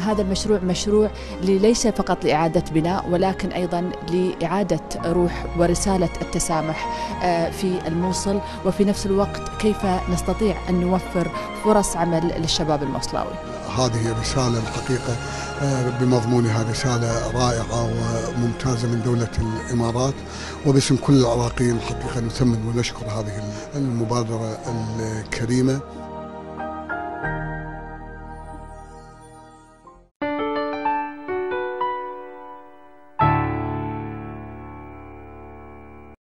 هذا المشروع مشروع ليس فقط لإعادة بناء، ولكن أيضا لإعادة روح ورسالة التسامح في الموصل، وفي نفس الوقت كيف نستطيع أن نوفر فرص عمل للشباب الموصلاوي. هذه رسالة الحقيقة بمضمونها رسالة رائعة وممتازة من دولة الإمارات، وباسم كل العراقيين حقيقة نثمن ونشكر هذه المبادرة الكريمة.